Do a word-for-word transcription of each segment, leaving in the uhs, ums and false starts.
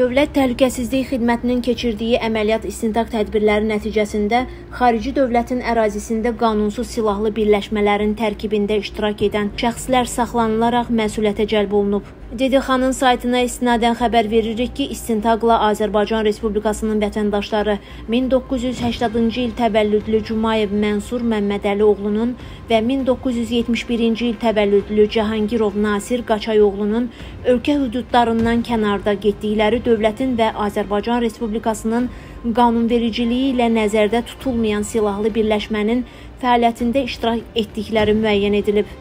Dövlət Təhlükəsizlik Xidmətinin keçirdiyi əməliyyat istintaq tədbirləri nəticəsində xarici dövlətin ərazisində qanunsuz silahlı birləşmələrin tərkibində iştirak edən şəxslər saxlanılaraq məsuliyyətə cəlb olunub. D D X-nın saytına istinadən xəbər veririk ki, istintaqla Azərbaycan Respublikasının vətəndaşları min doqquz yüz səksəninci il təvəllüdlü Cumayev Mənsur Məmmədəli oğlunun və min doqquz yüz yetmiş birinci il təvəllüdlü Cahangirov Nasir Qaçay oğlunun ölkə hüdudlarından kənarda getdikləri dövlətin və Azərbaycan Respublikasının qanunvericiliyi ilə nəzərdə tutulmayan silahlı birləşmənin fəaliyyətində iştirak etdikləri müəyyən edilib.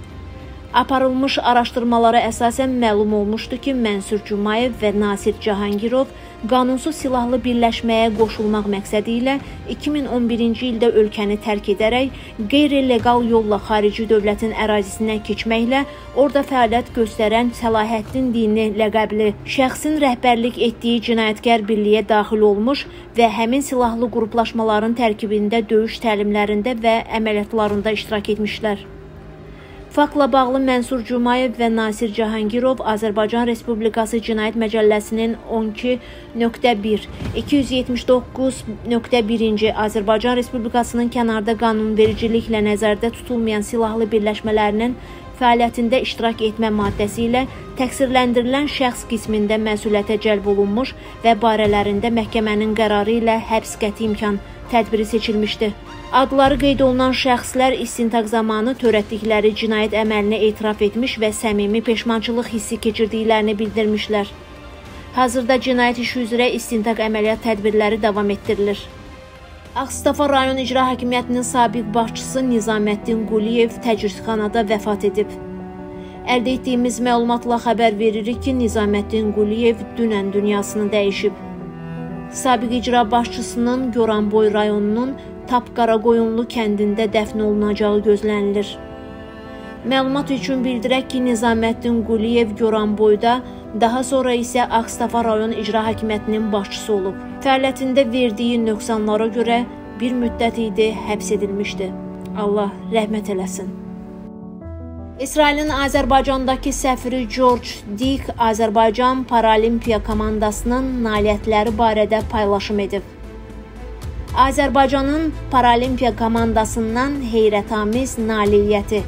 Aparılmış araşdırmalara əsasən məlum olmuşdu ki, Mənsur Cumayev və Nasir Cahangirov qanunsuz silahlı birləşməyə qoşulmaq məqsədi ilə iki min on birinci ildə ölkəni tərk edərək qeyri-legal yolla xarici dövlətin ərazisinə keçməklə orada fəaliyyət göstərən Səlahiddin Dini ləqəbli şəxsin rəhbərlik etdiyi cinayətkar birliyə daxil olmuş və həmin silahlı qruplaşmaların tərkibində döyüş təlimlərində və əməliyyatlarında iştirak etmişlər. Faktla bağlı Mənsur Cumayev və Nasir Cahangirov Azərbaycan Respublikası Cinayət Məcəlləsinin on iki nöqtə bir, iki yüz yetmiş doqquz nöqtə birinci Azərbaycan Respublikasının kənarda qanunvericiliklə nəzərdə tutulmayan silahlı birləşmələrinin fəaliyyətində iştirak etmə maddəsi ilə təqsirləndirilən şəxs qismində məsuliyyətə cəlb olunmuş və barələrində məhkəmənin qərarı ilə həbs qəti imkan tədbiri seçilmişdi. Adları qeyd olunan şəxslər istintaq zamanı törətdikləri cinayət əməlinə etiraf etmiş və səmimi peşmançılıq hissi keçirdiklərini bildirmişlər. Hazırda cinayət işi üzrə istintaq əməliyyat tədbirləri davam etdirilir. Ağstafa rayon İcra Hakimiyyətinin sabiq başçısı Nizaməddin Quliyev təcridxanada vəfat edib. Əldə etdiyimiz məlumatla xəbər veririk ki, Nizaməddin Quliyev dünən dünyasını dəyişib. Sabiq icra başçısının Goranboy rayonunun Tapqaraqoyunlu kəndində dəfn olunacağı gözlənilir. Məlumat üçün bildirək ki, Nizaməddin Quliyev Goranboyda, daha sonra isə Ağstafa rayon İcra Hakimiyyətinin başçısı olub. Fəaliyyətində verdiyi nöqsanlara görə bir müddət idi həbs edilmişdi. Allah rəhmət eləsin. İsrailin Azərbaycandakı səfiri George Dick Azərbaycan Paralimpiya komandasının nailiyyətləri barədə paylaşım edib. Azərbaycanın Paralimpiya komandasından heyrətamiz nailiyyəti.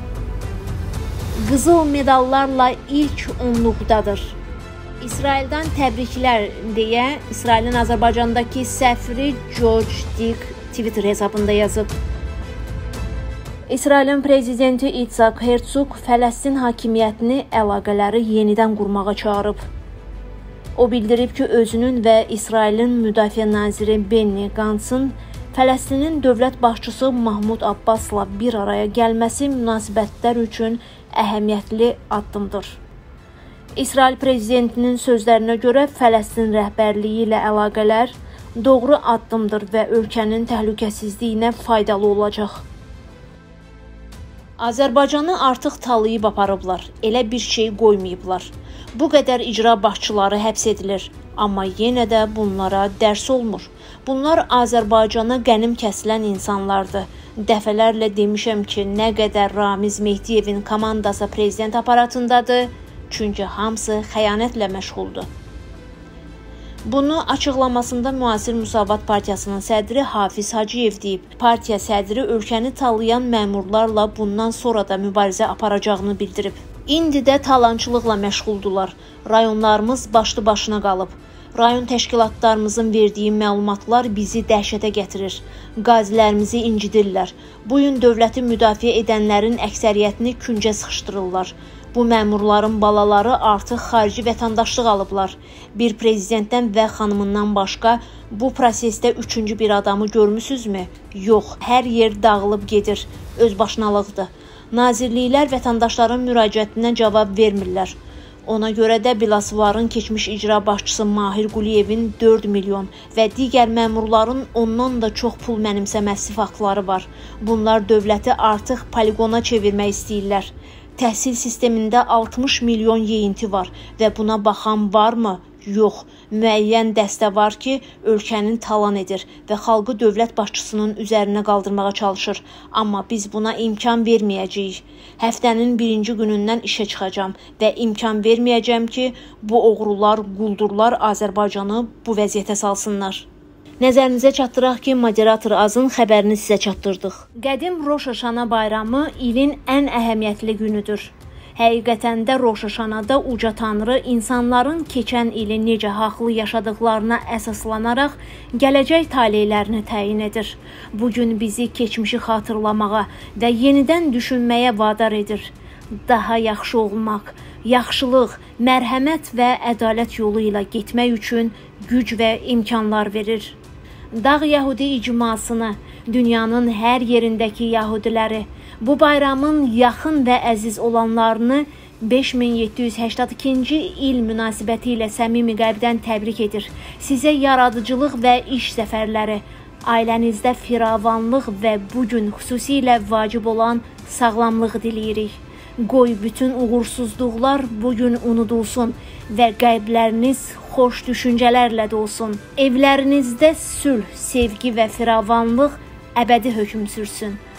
Qızıl medallarla ilk onluqdadır. İsraildən təbriklər deyə İsrailin Azərbaycandakı səfiri George Dick Twitter hesabında yazıb. İsrailin prezidenti İtsak Herzog Fələstin hakimiyyətini əlaqələri yenidən qurmağa çağırıb. O bildirib ki, özünün və İsrailin müdafiə naziri Benny Gantzın Fələstinin dövlət başçısı Mahmud Abbasla bir araya gəlməsi münasibətlər üçün əhəmiyyətli addımdır. İsrail prezidentinin sözlərinə görə Fələstin rəhbərliyi ilə əlaqələr doğru addımdır və ölkənin təhlükəsizliyinə faydalı olacaq. Azərbaycanı artıq talayıb aparıblar, elə bir şey qoymayıblar. Bu qədər icra başçıları həbs edilir, amma yenə də bunlara dərs olmur. Bunlar Azərbaycana qənim kəsilən insanlardır. Dəfələrlə demişəm ki, nə qədər Ramiz Mehdiyevin komandası prezident aparatındadır, çünki hamısı xəyanətlə məşğuldur. Bunu açıqlamasında Müasir Müsavat Partiyasının sədri Hafiz Hacıyev deyib. Partiya sədri ölkəni talayan məmurlarla bundan sonra da mübarizə aparacağını bildirib. İndi də talançılıqla məşğuldular. Rayonlarımız başlı başına qalıb. Rayon təşkilatlarımızın verdiyi məlumatlar bizi dəhşətə gətirir. Qazilərimizi incidirlər. Bu gün dövləti müdafiə edənlərin əksəriyyətini küncə sıxışdırırlar. Bu məmurların balaları artıq xarici vətəndaşlıq alıblar. Bir prezidentdən və xanımından başqa bu prosesdə üçüncü bir adamı görmüsünüzmü? Yox, hər yer dağılıb gedir. Özbaşınalıqdır. Nazirliklər vətəndaşların müraciətinə cavab vermirlər. Ona görə də Bilasvarın keçmiş icra başçısı Mahir Quliyevin dörd milyon və digər məmurların ondan da çox pul mənimsəməsi faktları var. Bunlar dövləti artıq poligona çevirmək istəyirlər. Təhsil sistemində altmış milyon yeyinti var və buna baxan varmı? Yox. müəyyən dəstə var ki, ölkənin talan edir və xalqı dövlət başçısının üzərinə qaldırmağa çalışır. Amma biz buna imkan verməyəcəyik. Həftənin birinci günündən işə çıxacağam və imkan verməyəcəm ki, bu oğrular, quldurlar Azərbaycanı bu vəziyyətə salsınlar. Nəzərinizə çatdıraq ki, moderator Azın xəbərini sizə çatdırdıq. Qədim Roş Haşana bayramı ilin ən əhəmiyyətli günüdür. Həqiqətən də Roş Haşanada uca Tanrı insanların keçən ili necə haqlı yaşadıqlarına əsaslanaraq gələcək taleylərini təyin edir. Bugün bizi keçmişi xatırlamağa və yenidən düşünməyə vadar edir. Daha yaxşı olmaq, yaxşılıq, mərhəmət və ədalət yolu ilə getmək üçün güc və imkanlar verir. Dağ Yəhudi icmasını, dünyanın hər yerindəki Yəhudiləri, bu bayramın yaxın və əziz olanlarını beş min yeddi yüz səksən ikinci il münasibəti ilə səmimi qəlbdən təbrik edir. Sizə yaradıcılıq və iş zəfərləri, ailənizdə firavanlıq və bugün xüsusilə vacib olan sağlamlıq diləyirik. Qoy bütün uğursuzluqlar bugün unudulsun və qəlbləriniz xoş düşüncələrlə dolsun. Evlərinizdə sülh, sevgi və firavanlıq əbədi hökm sürsün.